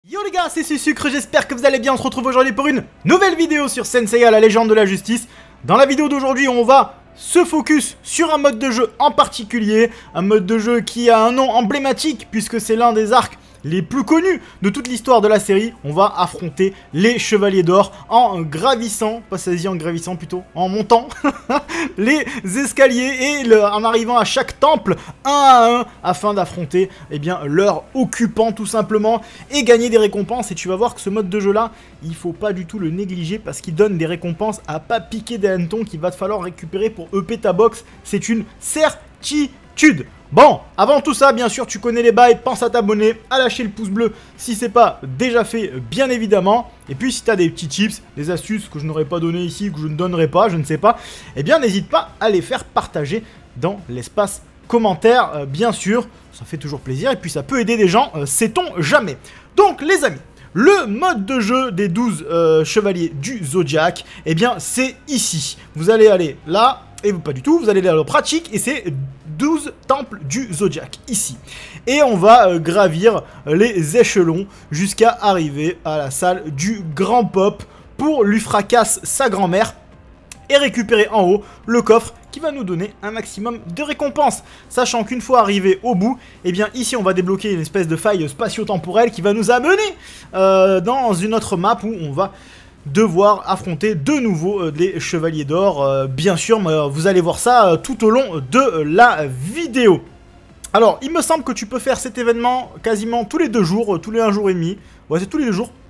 Yo les gars, c'est Sucre, j'espère que vous allez bien. On se retrouve aujourd'hui pour une nouvelle vidéo sur Senseiya, la légende de la justice. Dans la vidéo d'aujourd'hui, on va se focus sur un mode de jeu en particulier. Un mode de jeu qui a un nom emblématique puisque c'est l'un des arcs les plus connus de toute l'histoire de la série. On va affronter les Chevaliers d'Or en gravissant, pas saisi en gravissant plutôt, en montant les escaliers et en arrivant à chaque temple un à un afin d'affronter leur occupant tout simplement et gagner des récompenses. Et tu vas voir que ce mode de jeu là, il faut pas du tout le négliger parce qu'il donne des récompenses à pas piquer des hannetons qu'il va te falloir récupérer pour EP ta box. C'est une certitude. Bon, avant tout ça, bien sûr, tu connais les bails, pense à t'abonner, à lâcher le pouce bleu si c'est pas déjà fait, bien évidemment. Et puis, si tu as des petits tips, des astuces que je n'aurais pas donné ici, que je ne donnerai pas, je ne sais pas, eh bien, n'hésite pas à les faire partager dans l'espace commentaire, bien sûr. Ça fait toujours plaisir et puis ça peut aider des gens, sait-on jamais. Donc, les amis, le mode de jeu des 12 chevaliers du Zodiac, eh bien, c'est ici. Vous allez aller là, et pas du tout, vous allez aller à la pratique, et c'est 12 temples du Zodiac, ici. Et on va gravir les échelons jusqu'à arriver à la salle du Grand Pop pour lui fracasser sa grand-mère et récupérer en haut le coffre qui va nous donner un maximum de récompenses. Sachant qu'une fois arrivé au bout, eh bien ici on va débloquer une espèce de faille spatio-temporelle qui va nous amener dans une autre map où on va devoir affronter de nouveau des Chevaliers d'Or, bien sûr, mais vous allez voir ça tout au long de la vidéo. Alors, il me semble que tu peux faire cet événement quasiment tous les 2 jours, tous les 1 jour et demi. Ouais, c'est tous les 2 jours,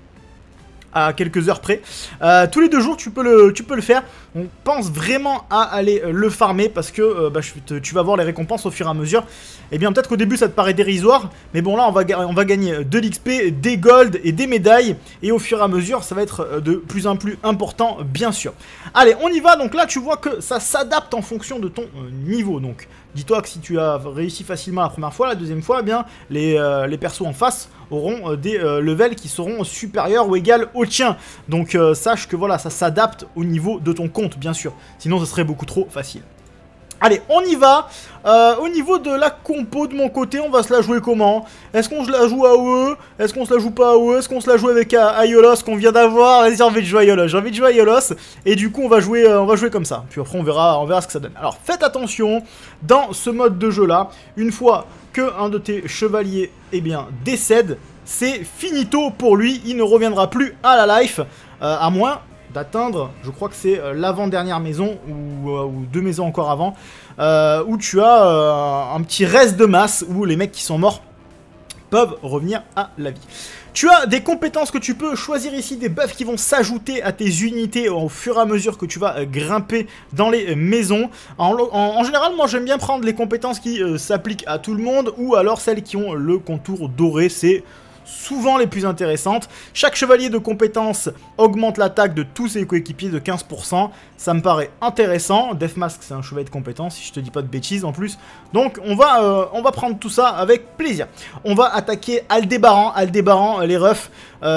à quelques heures près. Tous les 2 jours, tu peux le faire. On pense vraiment à aller le farmer parce que tu vas voir les récompenses au fur et à mesure. Et bien, peut-être qu'au début, ça te paraît dérisoire. Mais bon, là, on va gagner de l'XP, des gold et des médailles. Et au fur et à mesure, ça va être de plus en plus important, bien sûr. Allez, on y va. Donc là, tu vois que ça s'adapte en fonction de ton niveau. Donc, dis-toi que si tu as réussi facilement la première fois, la deuxième fois, eh bien, les persos en face auront des levels qui seront supérieurs ou égaux au tien. Donc, sache que voilà, ça s'adapte au niveau de ton compte, bien sûr. Sinon, ce serait beaucoup trop facile. Allez, on y va. Au niveau de la compo de mon côté, on va se la jouer comment? Est-ce qu'on se la joue à AOE? Est-ce qu'on se la joue pas à AOE? Est-ce qu'on se la joue avec Aiolos qu'on vient d'avoir? Vas-y, j'ai envie de jouer Aiolos. J'ai envie de jouer Aiolos. Et du coup, on va jouer comme ça. Puis après, on verra ce que ça donne. Alors, faites attention, dans ce mode de jeu-là, une fois que un de tes chevaliers, eh bien, décède, c'est finito pour lui. Il ne reviendra plus à la life, à moins d'atteindre, je crois que c'est l'avant-dernière maison, ou 2 maisons encore avant, où tu as un petit reste de masse, où les mecs qui sont morts peuvent revenir à la vie. Tu as des compétences que tu peux choisir ici, des buffs qui vont s'ajouter à tes unités au fur et à mesure que tu vas grimper dans les maisons. En général, moi j'aime bien prendre les compétences qui s'appliquent à tout le monde, ou alors celles qui ont le contour doré, c'est souvent les plus intéressantes. Chaque chevalier de compétence augmente l'attaque de tous ses coéquipiers de 15%. Ça me paraît intéressant. Deathmask, c'est un chevalier de compétence, si je te dis pas de bêtises en plus. Donc on va prendre tout ça avec plaisir. On va attaquer Aldébaran, les refs,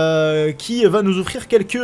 qui va nous offrir quelques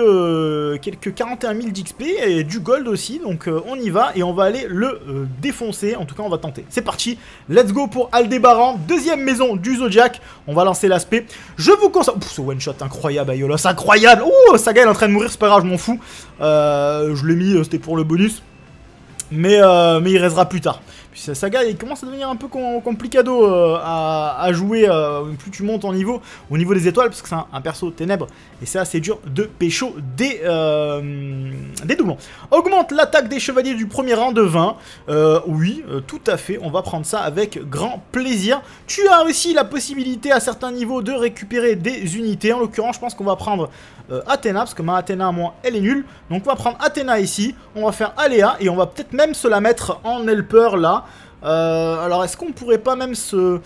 41 000 d'XP et du gold aussi. Donc on y va et on va aller le défoncer. En tout cas, on va tenter. C'est parti. Let's go pour Aldébaran, deuxième maison du Zodiac. On va lancer l'aspect. Je vous conseille... ce one shot incroyable, Aiolos, incroyable. Ouh, Saga elle est en train de mourir, c'est pas grave, je m'en fous. Je l'ai mis, c'était pour le bonus. Mais il restera plus tard. Puis Saga il commence à devenir un peu complicado à jouer plus tu montes en niveau, au niveau des étoiles, parce que c'est un perso ténèbres et c'est assez dur de pécho des doublons. Augmente l'attaque des chevaliers du premier rang de 20. Oui, tout à fait, on va prendre ça avec grand plaisir. Tu as aussi la possibilité à certains niveaux de récupérer des unités. En l'occurrence, je pense qu'on va prendre Athéna, parce que ma Athéna à moi elle est nulle. Donc on va prendre Athéna ici, on va faire Aléa et on va peut-être même se la mettre en helper là. Alors est-ce qu'on pourrait pas même se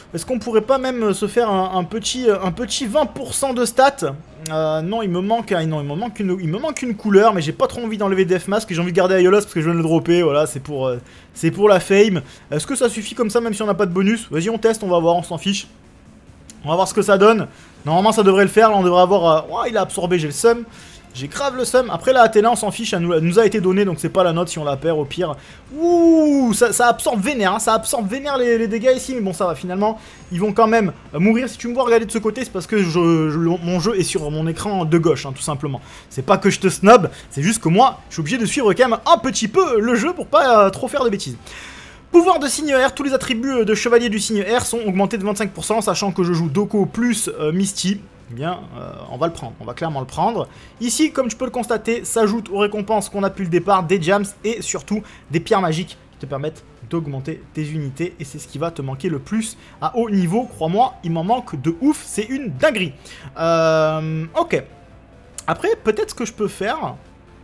faire un petit 20% de stats? Non, il me manque une couleur, mais j'ai pas trop envie d'enlever Deathmask et j'ai envie de garder Aiolos parce que je viens de le dropper. Voilà, c'est pour la fame. Est-ce que ça suffit comme ça même si on n'a pas de bonus? Vas-y, on teste, on va voir, on s'en fiche. On va voir ce que ça donne. Normalement ça devrait le faire, là on devrait avoir... oh, il a absorbé, j'ai le seum. J'ai grave le seum. Après la Athéna, on s'en fiche, elle nous a été donnée, donc c'est pas la note si on la perd au pire. Ouh, ça absorbe vénère, hein, ça absorbe vénère les dégâts ici, mais bon ça va finalement. Ils vont quand même mourir. Si tu me vois regarder de ce côté, c'est parce que mon jeu est sur mon écran de gauche, hein, tout simplement. C'est pas que je te snob, c'est juste que moi, je suis obligé de suivre quand même un petit peu le jeu pour pas trop faire de bêtises. Pouvoir de signe R, tous les attributs de chevalier du signe R sont augmentés de 25%, sachant que je joue Doko plus Misty. Eh bien, on va le prendre, on va clairement le prendre. Ici, comme tu peux le constater, s'ajoute aux récompenses qu'on a depuis le départ des gems et surtout des pierres magiques qui te permettent d'augmenter tes unités. Et c'est ce qui va te manquer le plus à haut niveau. Crois-moi, il m'en manque de ouf, c'est une dinguerie. Ok. Après, peut-être ce que je peux faire...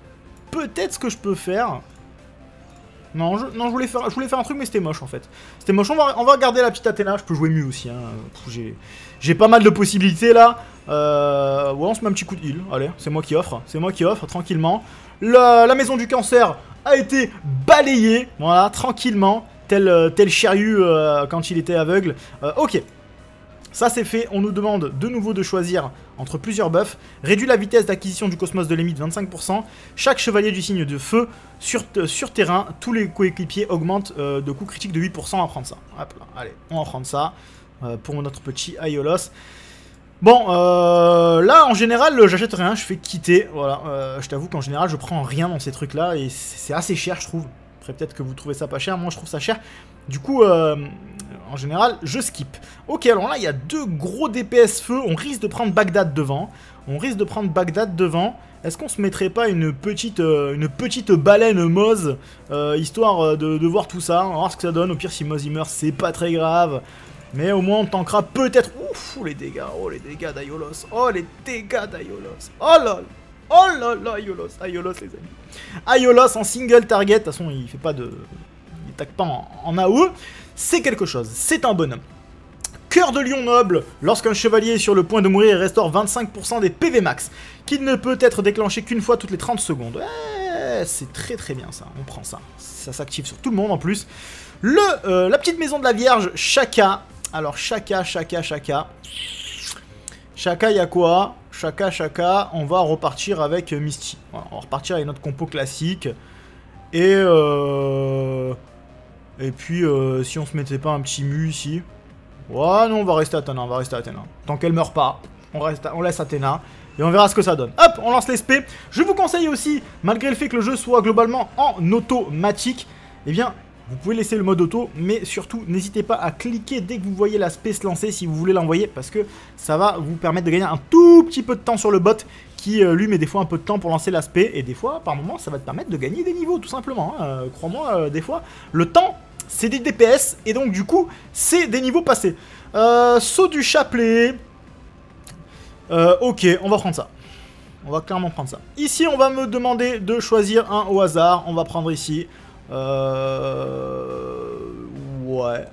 Non, je voulais faire un truc, mais c'était moche en fait. C'était moche. On va regarder la petite Athéna. Je peux jouer mieux aussi. Hein. J'ai pas mal de possibilités là. Ouais, on se met un petit coup de heal. Allez, c'est moi qui offre. C'est moi qui offre, tranquillement. La maison du cancer a été balayée. Voilà, tranquillement. Tel Shiryu quand il était aveugle. Ok. Ça c'est fait, on nous demande de nouveau de choisir entre plusieurs buffs. Réduit la vitesse d'acquisition du cosmos de l'Émite de 25%. Chaque chevalier du signe de feu sur terrain, tous les coéquipiers augmentent de coût critique de 8%. On va prendre ça. Hop là, allez, on va prendre ça pour notre petit Aiolos. Bon, là en général, j'achète rien, je fais quitter. Voilà, je t'avoue qu'en général, je prends rien dans ces trucs là et c'est assez cher, je trouve. Après, peut-être que vous trouvez ça pas cher, moi je trouve ça cher. Du coup, en général, je skip. Ok, alors là, il y a deux gros DPS feu. On risque de prendre Bagdad devant. Est-ce qu'on se mettrait pas une petite baleine Moz, histoire de voir tout ça. On va voir ce que ça donne. Au pire, si Moz il meurt, c'est pas très grave. Mais au moins, on tankera peut-être... Ouf, les dégâts. Oh, les dégâts d'Aiolos. Oh, les dégâts d'Aiolos. Oh là là. Oh là là, Aiolos, Aiolos les amis. Aiolos en single target, de toute façon il fait pas de... Il tac pas en AOE, c'est quelque chose, c'est un bonhomme. Cœur de lion noble, lorsqu'un chevalier est sur le point de mourir, il restaure 25% des PV max, qui ne peut être déclenché qu'une fois toutes les 30 secondes. Ouais, c'est très très bien ça, on prend ça. Ça s'active sur tout le monde en plus. La petite maison de la Vierge, Shaka. Alors Shaka, il y a quoi? Shaka, on va repartir avec Misty. Voilà, on va repartir avec notre compo classique. Et puis, si on se mettait pas un petit mu ici. Ouais, non, on va rester Athéna, Tant qu'elle meurt pas, on laisse Athéna. Et on verra ce que ça donne. Hop, on lance l'SP. Je vous conseille aussi, malgré le fait que le jeu soit globalement en automatique, eh bien... Vous pouvez laisser le mode auto, mais surtout, n'hésitez pas à cliquer dès que vous voyez l'aspect se lancer si vous voulez l'envoyer, parce que ça va vous permettre de gagner un tout petit peu de temps sur le bot, qui lui met des fois un peu de temps pour lancer l'aspect, et des fois, par moment, ça va te permettre de gagner des niveaux, tout simplement. Hein. Crois-moi, des fois, le temps, c'est des DPS, et donc du coup, c'est des niveaux passés. Saut du chapelet. Ok, on va prendre ça. On va clairement prendre ça. Ici, on va me demander de choisir un au hasard. On va prendre ici... Ouais.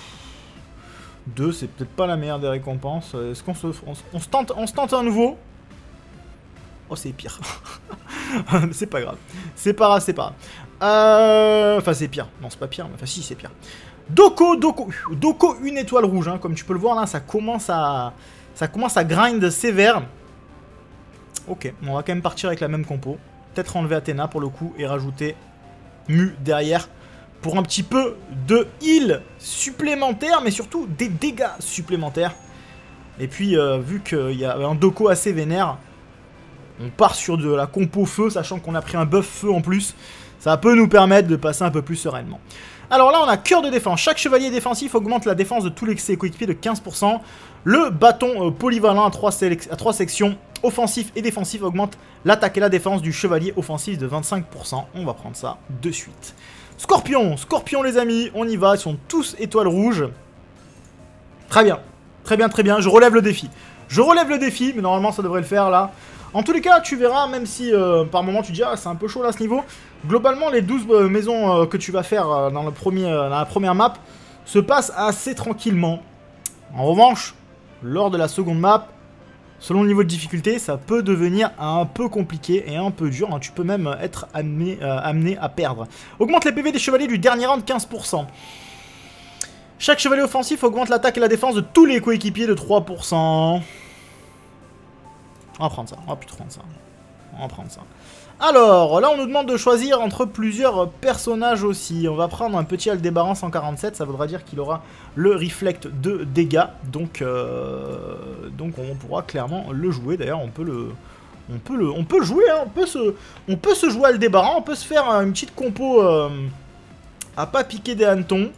2, c'est peut-être pas la meilleure des récompenses. Est-ce qu'on on se tente un nouveau? Oh, c'est pire. C'est pas grave. C'est pas grave. Enfin, c'est pire. Non, c'est pas pire. Mais enfin, si, c'est pire. Doko, une étoile rouge. Hein. Comme tu peux le voir, là, ça commence à grind sévère. Ok, on va quand même partir avec la même compo. Peut-être enlever Athéna pour le coup et rajouter... Mu derrière pour un petit peu de heal supplémentaire, mais surtout des dégâts supplémentaires. Et puis vu qu'il y a un Doko assez vénère, on part sur de la compo feu, sachant qu'on a pris un buff feu en plus. Ça peut nous permettre de passer un peu plus sereinement. Alors là on a cœur de défense. Chaque chevalier défensif augmente la défense de tous ses coéquipiers de 15%. Le bâton polyvalent à 3 sections offensif et défensif augmente l'attaque et la défense du chevalier offensif de 25%. On va prendre ça de suite. Scorpion les amis, on y va, ils sont tous étoiles rouges. Très bien, je relève le défi. Mais normalement ça devrait le faire là. En tous les cas, tu verras, même si par moment tu dis ah c'est un peu chaud là à ce niveau, globalement les 12 maisons que tu vas faire dans la première map se passent assez tranquillement. En revanche, lors de la seconde map, selon le niveau de difficulté, ça peut devenir un peu compliqué et un peu dur. Hein. Tu peux même être amené à perdre. Augmente les PV des chevaliers du dernier round de 15%. Chaque chevalier offensif augmente l'attaque et la défense de tous les coéquipiers de 3%. On va prendre ça. On va plus prendre ça. On va prendre ça. Alors, là, on nous demande de choisir entre plusieurs personnages aussi. On va prendre un petit Aldébaran 147, ça voudra dire qu'il aura le reflect de dégâts. Donc on pourra clairement le jouer. D'ailleurs, on peut le jouer, hein. On peut se jouer Aldébaran, on peut se faire une petite compo à pas piquer des hannetons.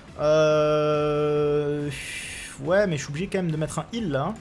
Ouais, mais je suis obligé quand même de mettre un heal là.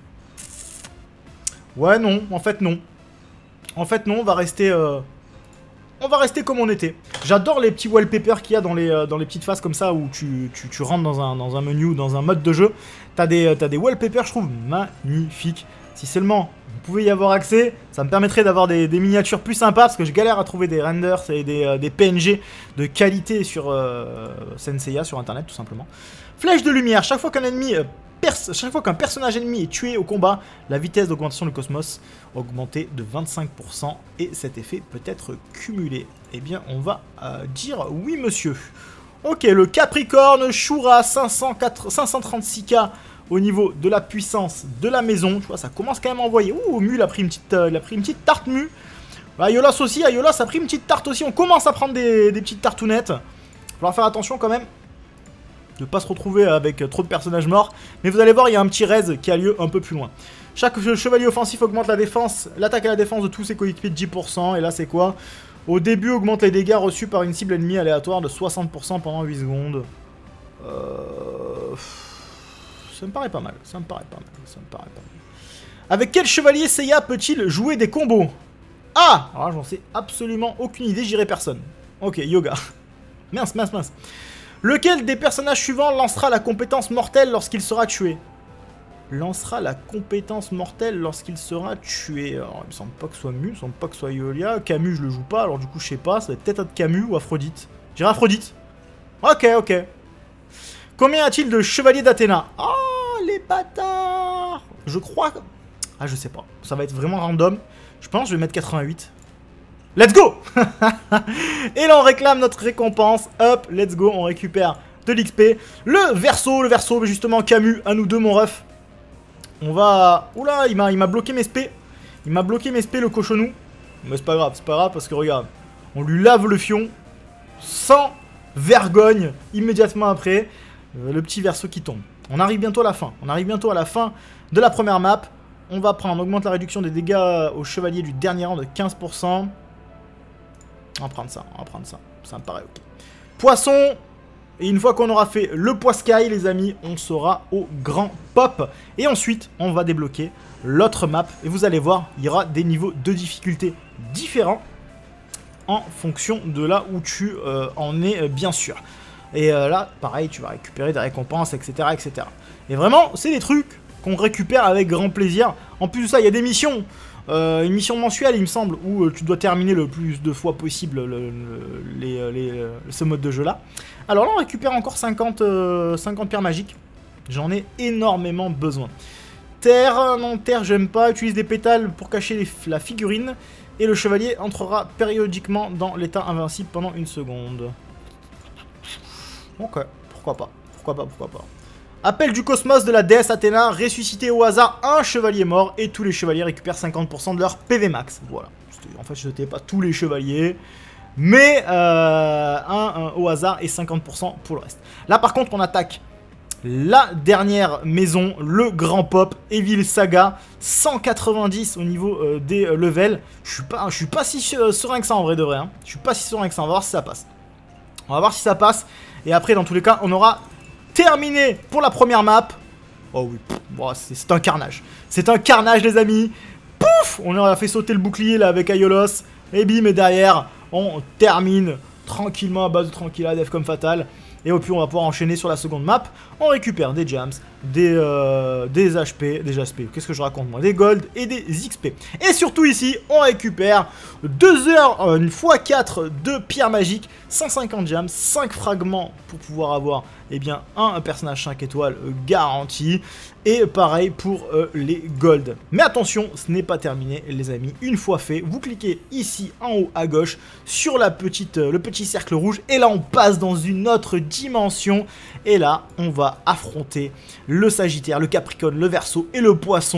Ouais, non, en fait non. En fait non, on va rester comme on était. J'adore les petits wallpapers qu'il y a dans les petites phases comme ça où tu rentres dans un menu, dans un mode de jeu. T'as des wallpapers, je trouve, magnifiques. Si seulement vous pouvez y avoir accès, ça me permettrait d'avoir des miniatures plus sympas parce que je galère à trouver des renders et des PNG de qualité sur Senseiya, sur internet tout simplement. Flèche de lumière, chaque fois qu'un ennemi... Chaque fois qu'un personnage ennemi est tué au combat, la vitesse d'augmentation du cosmos augmentée de 25% et cet effet peut être cumulé. Eh bien, on va dire oui, monsieur. Ok, le Capricorne Shura 536k au niveau de la puissance de la maison. Tu vois, ça commence quand même à envoyer. Ouh, Mu, il a pris une petite tarte Mu. Ayolas aussi, Ayolas a pris une petite tarte aussi. On commence à prendre des petites tartounettes. Il va falloir faire attention quand même de ne pas se retrouver avec trop de personnages morts. Mais vous allez voir, il y a un petit raise qui a lieu un peu plus loin. Chaque chevalier offensif augmente la défense, l'attaque et la défense de tous ses coéquipiers de 10%. Et là, c'est quoi? Au début, augmente les dégâts reçus par une cible ennemie aléatoire de 60% pendant 8 secondes. Ça me paraît pas mal. Ça me paraît pas mal. Avec quel chevalier Seiya peut-il jouer des combos? Ah! Alors j'en sais absolument aucune idée, j'irai personne. Ok, Yoga. Mince. Lequel des personnages suivants lancera la compétence mortelle lorsqu'il sera tué? Lancera la compétence mortelle lorsqu'il sera tué. Alors, il me semble pas que ce soit Mu, il me semble pas que ce soit Iolia. Camus, je le joue pas, alors du coup, je sais pas. Ça va peut-être être Camus ou Aphrodite. J'irai Aphrodite. Ok. Combien a-t-il de chevaliers d'Athéna? Oh, les bâtards! Je crois... Ah, je sais pas. Ça va être vraiment random. Je pense que je vais mettre 88. Let's go. Et là on réclame notre récompense. Hop, let's go, on récupère de l'XP. Le verso, justement Camus, à nous deux mon ref. On va... Oula, il m'a bloqué mes spé. Il m'a bloqué mes spé le cochonou. Mais c'est pas grave parce que regarde. On lui lave le fion. Sans vergogne, immédiatement après. Le petit verso qui tombe. On arrive bientôt à la fin. De la première map. On va prendre, on augmente la réduction des dégâts au chevalier du dernier rang de 15%. On va prendre ça, ça me paraît ok. Poisson, et une fois qu'on aura fait le Poiscaille, les amis, on sera au grand pop. Et ensuite, on va débloquer l'autre map. Et vous allez voir, il y aura des niveaux de difficulté différents en fonction de là où tu en es, bien sûr. Et là, pareil, tu vas récupérer des récompenses, etc. Et vraiment, c'est des trucs qu'on récupère avec grand plaisir. En plus de ça, il y a des missions. Une mission mensuelle, il me semble, où tu dois terminer le plus de fois possible ce mode de jeu là. Alors là on récupère encore 50 pierres magiques. J'en ai énormément besoin. Terre, non, terre j'aime pas. Utilise des pétales pour cacher la figurine. Et le chevalier entrera périodiquement dans l'état invincible pendant 1 seconde. Ok, pourquoi pas. Appel du cosmos de la déesse Athéna, ressusciter au hasard un chevalier mort et tous les chevaliers récupèrent 50% de leur PV max. Voilà. En fait, je ne pas tous les chevaliers, mais un au hasard et 50% pour le reste. Là, par contre, on attaque la dernière maison, le grand pop, Evil Saga, 190 au niveau des levels. Je suis pas si serein que ça en vrai de vrai. Hein. Je suis pas si serein que ça. On va voir si ça passe. Et après, dans tous les cas, on aura terminé pour la première map. Oh oui, bon, c'est un carnage. C'est un carnage, les amis. Pouf, on a fait sauter le bouclier là avec Ayolos. Et bim, et derrière, on termine tranquillement à base de tranquilla, def comme fatal. Et au plus on va pouvoir enchaîner sur la seconde map. On récupère des jams, des HP, qu'est-ce que je raconte moi, des gold et des XP. Et surtout ici, on récupère 2 heures, une x4 de pierre magique, 150 jams, 5 fragments pour pouvoir avoir bien un personnage 5 étoiles garanti. Et pareil pour les gold. Mais attention, ce n'est pas terminé les amis. Une fois fait, vous cliquez ici en haut à gauche sur le petit cercle rouge. Et là on passe dans une autre dimension. Et là on va affronter le Sagittaire, le Capricorne, le Verseau et le Poisson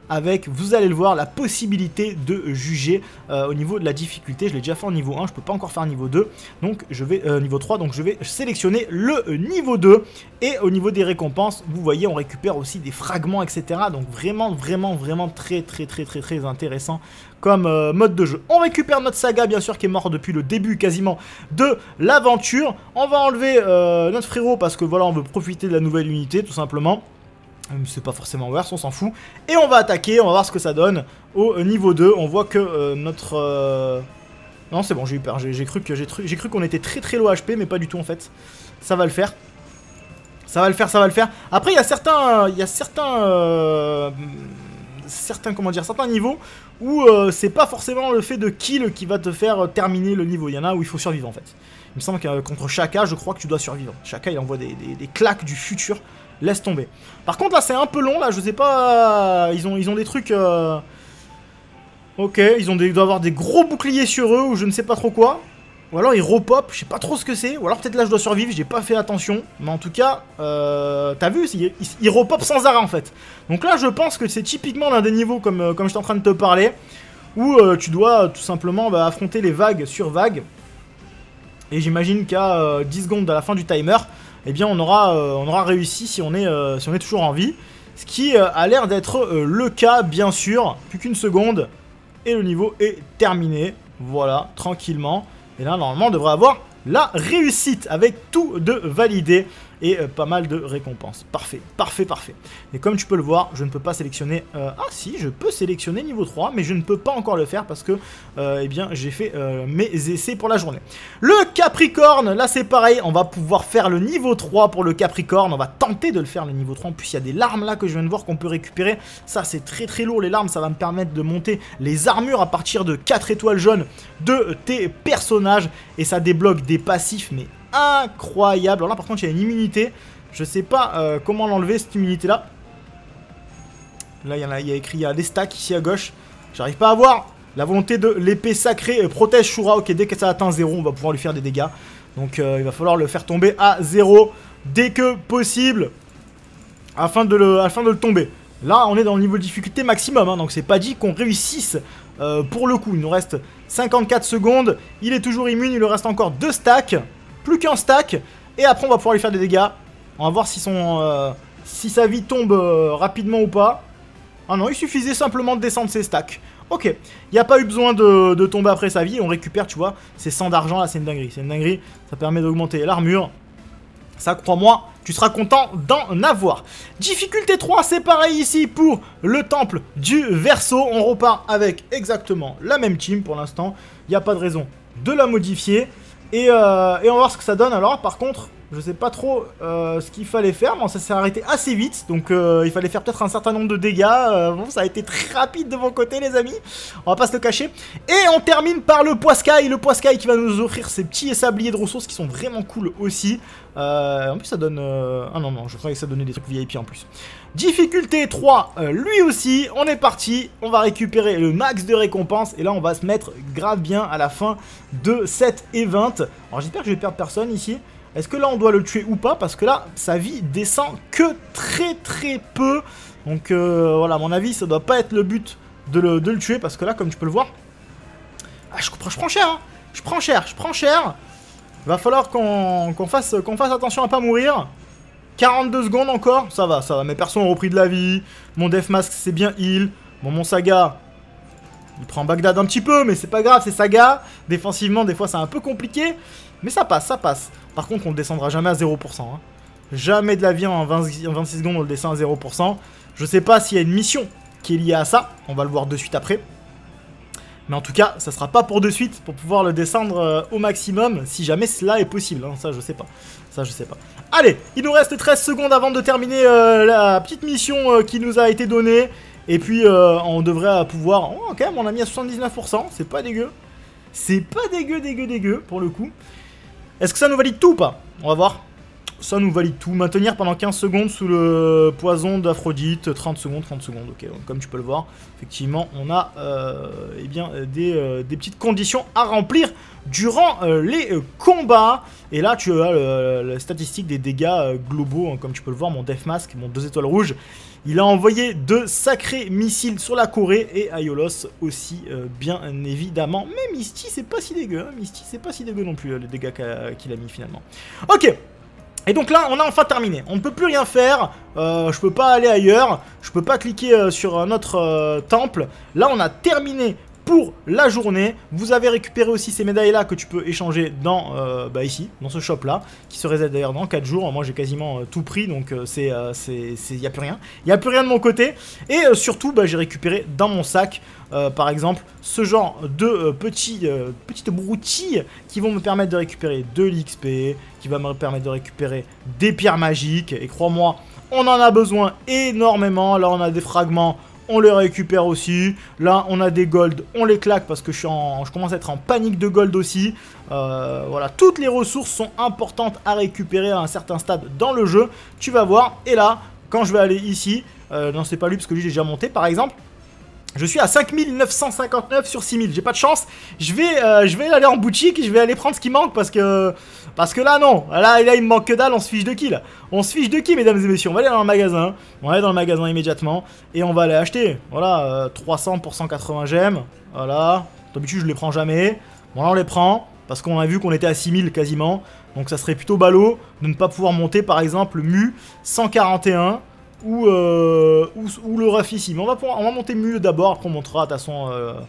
avec, vous allez le voir, la possibilité de juger au niveau de la difficulté. Je l'ai déjà fait en niveau 1, je peux pas encore faire niveau 2, donc je vais niveau 3, donc je vais sélectionner le niveau 2. Et au niveau des récompenses, vous voyez, on récupère aussi des fragments, etc. Donc vraiment très intéressant comme mode de jeu. On récupère notre saga, bien sûr, qui est mort depuis le début quasiment de l'aventure. On va enlever notre frérot parce que voilà, on veut profiter de la nouvelle unité, tout simplement. C'est pas forcément worse, on s'en fout. Et on va attaquer, on va voir ce que ça donne au niveau 2. On voit que notre... Non, c'est bon, j'ai eu peur. J'ai cru qu'on était très low HP, mais pas du tout en fait. Ça va le faire. Ça va le faire, ça va le faire. Après, il y a certains... certains niveaux où c'est pas forcément le fait de kill qui va te faire terminer le niveau. Il y en a où il faut survivre en fait. Il me semble que contre Shaka, je crois que tu dois survivre. Shaka, il envoie des claques du futur. Laisse tomber. Par contre, là, c'est un peu long. Là, je sais pas... Ils ont des trucs... Ok, ils doivent avoir des gros boucliers sur eux ou je ne sais pas trop quoi. Ou alors ils repop, je sais pas trop ce que c'est. Ou alors peut-être là, je dois survivre, j'ai pas fait attention. Mais en tout cas, t'as vu, ils repop sans arrêt en fait. Donc là, je pense que c'est typiquement l'un des niveaux, comme j'étais en train de te parler, où tu dois tout simplement affronter les vagues sur vagues. Et j'imagine qu'à 10 secondes à la fin du timer, eh bien on aura réussi si on est toujours en vie. Ce qui a l'air d'être le cas, bien sûr. Plus qu'une seconde et le niveau est terminé. Voilà, tranquillement. Et là, normalement, on devrait avoir la réussite avec tout de validé et pas mal de récompenses. Parfait, parfait, parfait. Et comme tu peux le voir, je ne peux pas sélectionner... Ah si, je peux sélectionner niveau 3, mais je ne peux pas encore le faire parce que eh bien, j'ai fait mes essais pour la journée. Le Capricorne, là c'est pareil, on va pouvoir faire le niveau 3 pour le Capricorne. On va tenter de le faire le niveau 3. En plus, il y a des larmes là que je viens de voir qu'on peut récupérer. Ça, c'est très lourd les larmes. Ça va me permettre de monter les armures à partir de 4 étoiles jaunes de tes personnages. Et ça débloque des passifs, mais incroyable. Alors là par contre il y a une immunité. Je sais pas comment l'enlever cette immunité là. Là il y a écrit, il y a des stacks ici à gauche. J'arrive pas à voir. La volonté de l'épée sacrée protège Shura. Ok, dès que ça atteint 0 on va pouvoir lui faire des dégâts. Donc il va falloir le faire tomber à 0 dès que possible afin de le tomber. Là on est dans le niveau de difficulté maximum hein, donc c'est pas dit qu'on réussisse pour le coup. Il nous reste 54 secondes. Il est toujours immune, il lui reste encore 2 stacks. Plus qu'un stack, et après on va pouvoir lui faire des dégâts. On va voir si sa vie tombe rapidement ou pas. Ah non, il suffisait simplement de descendre ses stacks. Ok, il n'y a pas eu besoin de tomber après sa vie. On récupère, tu vois, ces 100 d'argent là, c'est une dinguerie. C'est une dinguerie, ça permet d'augmenter l'armure. Ça, crois-moi, tu seras content d'en avoir. Difficulté 3, c'est pareil ici pour le temple du Verseau. On repart avec exactement la même team pour l'instant. Il n'y a pas de raison de la modifier. Et on va voir ce que ça donne. Alors par contre, je sais pas trop ce qu'il fallait faire. Bon, ça s'est arrêté assez vite. Donc il fallait faire peut-être un certain nombre de dégâts. Bon, ça a été très rapide de mon côté les amis. On va pas se le cacher. Et on termine par le Poiscaille. Le Poiscaille qui va nous offrir ces petits sabliers de ressources qui sont vraiment cool aussi. En plus ça donne... Ah non, je croyais que ça donnait des trucs VIP en plus. Difficulté 3, lui aussi. On est parti. On va récupérer le max de récompenses. Et là on va se mettre grave bien à la fin de cet event. Alors j'espère que je vais perdre personne ici. Est-ce que là on doit le tuer ou pas? Parce que là sa vie descend que très peu. Donc voilà, à mon avis ça doit pas être le but de le tuer. Parce que là comme tu peux le voir, ah, je prends cher hein. Je prends cher. Va falloir qu'on fasse attention à pas mourir. 42 secondes encore, ça va. Mes persos ont repris de la vie. Mon Def Mask c'est bien heal. Bon, mon Saga, il prend Bagdad un petit peu, mais c'est pas grave, c'est Saga. Défensivement, des fois c'est un peu compliqué. Mais ça passe. Par contre, on ne descendra jamais à 0%. Hein. Jamais de la vie en 26 secondes, on le descend à 0%. Je sais pas s'il y a une mission qui est liée à ça. On va le voir de suite après. Mais en tout cas, ça sera pas pour de suite, pour pouvoir le descendre au maximum, si jamais cela est possible. Hein. Ça, je sais pas. Allez, il nous reste 13 secondes avant de terminer la petite mission qui nous a été donnée. Et puis, on devrait pouvoir... Oh, quand même, on a mis à 79%. C'est pas dégueu. C'est pas dégueu pour le coup. Est-ce que ça nous valide tout ou pas? On va voir. Ça nous valide tout. Maintenir pendant 15 secondes sous le poison d'Aphrodite. 30 secondes, ok. Donc, comme tu peux le voir, effectivement, on a eh bien, des petites conditions à remplir durant les combats. Et là, tu as la statistique des dégâts globaux. Hein, comme tu peux le voir, mon Death Mask, mon 2 étoiles rouges, il a envoyé de sacrés missiles sur la Corée. Et Aiolos aussi, bien évidemment. Mais Misty, c'est pas si dégueu. Hein. Misty, c'est pas si dégueu non plus, les dégâts qu'il a mis finalement. Ok. Et donc là, on a enfin terminé. On ne peut plus rien faire. Je peux pas aller ailleurs. Je peux pas cliquer sur un autre temple. Là, on a terminé pour la journée. Vous avez récupéré aussi ces médailles-là que tu peux échanger dans ici, dans ce shop-là, qui se réserve d'ailleurs dans 4 jours. Moi, j'ai quasiment tout pris, donc il n'y a plus rien. Il n'y a plus rien de mon côté. Et surtout, j'ai récupéré dans mon sac, par exemple, ce genre de petites broutilles qui vont me permettre de récupérer de l'XP, qui va me permettre de récupérer des pierres magiques. Et crois-moi, on en a besoin énormément. Là, on a des fragments. On les récupère aussi. Là, on a des gold, on les claque parce que je commence à être en panique de gold aussi. Voilà, toutes les ressources sont importantes à récupérer à un certain stade dans le jeu. Tu vas voir. Et là, quand je vais aller ici, non, c'est pas lui parce que lui, j'ai déjà monté par exemple. Je suis à 5959 sur 6000, j'ai pas de chance. Je vais aller en boutique, je vais aller prendre ce qui manque parce que là non, là il me manque que dalle, on se fiche de qui là? On se fiche de qui mesdames et messieurs? On va aller dans le magasin, on va aller dans le magasin immédiatement et on va aller acheter, voilà, 300 pour 180 gemmes, voilà, d'habitude je les prends jamais, bon là on les prend parce qu'on a vu qu'on était à 6000 quasiment, donc ça serait plutôt ballot de ne pas pouvoir monter par exemple Mu 141. Ou le ref ici. Mais on va monter mieux d'abord. Après on montera de toute façon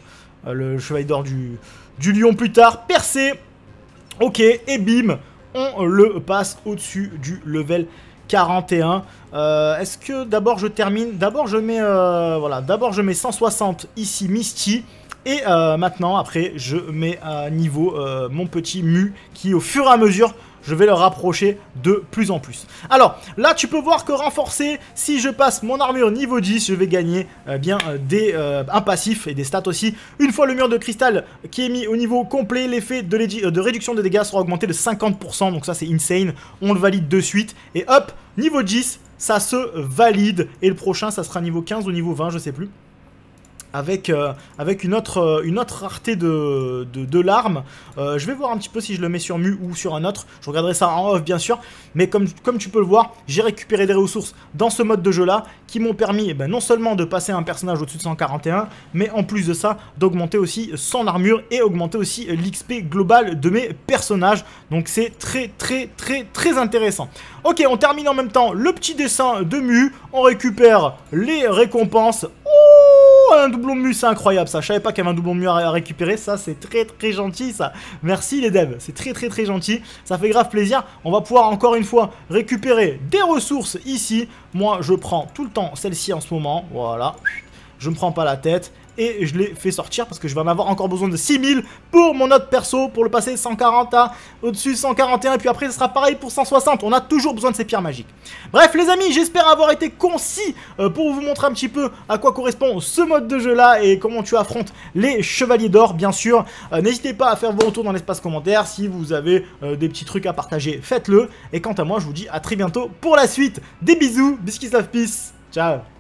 le chevalier d'or du lion plus tard. Percé. Ok. Et bim. On le passe au-dessus du level 41. Est-ce que d'abord je termine? D'abord je mets voilà. D'abord je mets 160 ici Misty. Et maintenant après je mets à niveau mon petit Mu qui au fur et à mesure je vais le rapprocher de plus en plus. Alors, là, tu peux voir que renforcer, si je passe mon armure niveau 10, je vais gagner un passif et des stats aussi. Une fois le mur de cristal qui est mis au niveau complet, l'effet de réduction des dégâts sera augmenté de 50%. Donc ça, c'est insane. On le valide de suite. Et hop, niveau 10, ça se valide. Et le prochain, ça sera niveau 15 ou niveau 20, je sais plus. Avec une autre rareté de l'arme. Je vais voir un petit peu si je le mets sur Mu ou sur un autre. Je regarderai ça en off bien sûr. Mais comme tu peux le voir, j'ai récupéré des ressources dans ce mode de jeu là qui m'ont permis non seulement de passer un personnage au-dessus de 141, mais en plus de ça, d'augmenter aussi son armure et augmenter aussi l'XP global de mes personnages. Donc c'est très intéressant. Ok, on termine en même temps le petit dessin de Mu. On récupère les récompenses. Un doublon de Mu, c'est incroyable ça. Je savais pas qu'il y avait un doublon de Mu à récupérer. Ça, c'est très gentil ça. Merci les devs. C'est très gentil. Ça fait grave plaisir. On va pouvoir encore une fois récupérer des ressources ici. Moi, je prends tout le temps celle-ci en ce moment. Voilà. Je me prends pas la tête. Et je l'ai fait sortir parce que je vais en avoir encore besoin de 6000 pour mon autre perso, pour le passer de 140 à au-dessus de 141 et puis après ce sera pareil pour 160, on a toujours besoin de ces pierres magiques. Bref les amis, j'espère avoir été concis pour vous montrer un petit peu à quoi correspond ce mode de jeu là et comment tu affrontes les chevaliers d'or bien sûr. N'hésitez pas à faire vos retours dans l'espace commentaire, si vous avez des petits trucs à partager, faites-le. Et quant à moi, je vous dis à très bientôt pour la suite. Des bisous, biscuits of peace, ciao.